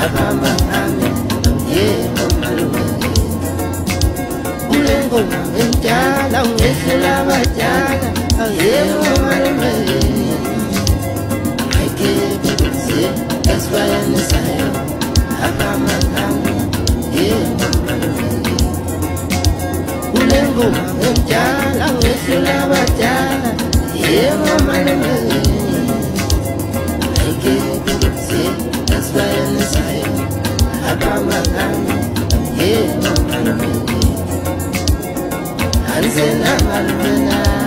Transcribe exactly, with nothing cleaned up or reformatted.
Abama Ami, Yebo Malume. Ulengo Mwenjala, Ungesula Bajala, Yebo Malume. I give it to that's why I'm the same. Abama Ami, Yebo Malume. Ulengo Mwenjala, Ungesula Bajala, Yebo Malume. I give it to that's why I'm the same. Abama Ami, Yebo Malume. Anzela Malume.